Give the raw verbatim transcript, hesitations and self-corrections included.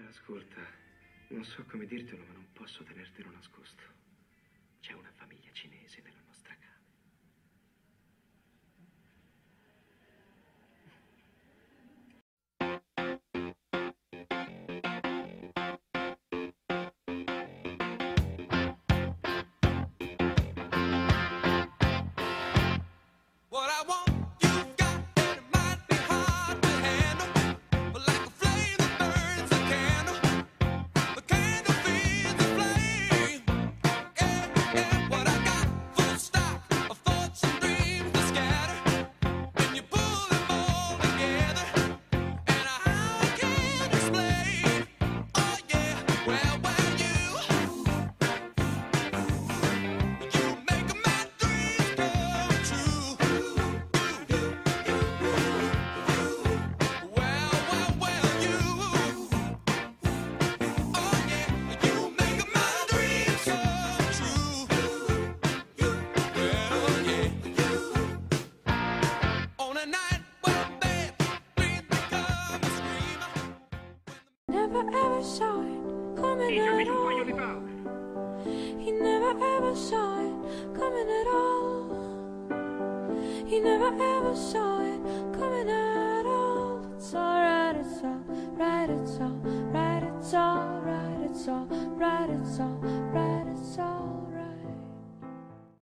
Ascolta, non so come dirtelo, ma non posso tenertelo nascosto. C'è una famiglia cinese nella nostra casa. Never ever saw it coming at all. He never ever saw it coming at all. He never ever saw it coming at all. It's alright, it's alright, it's alright, it's alright, it's alright, it's alright.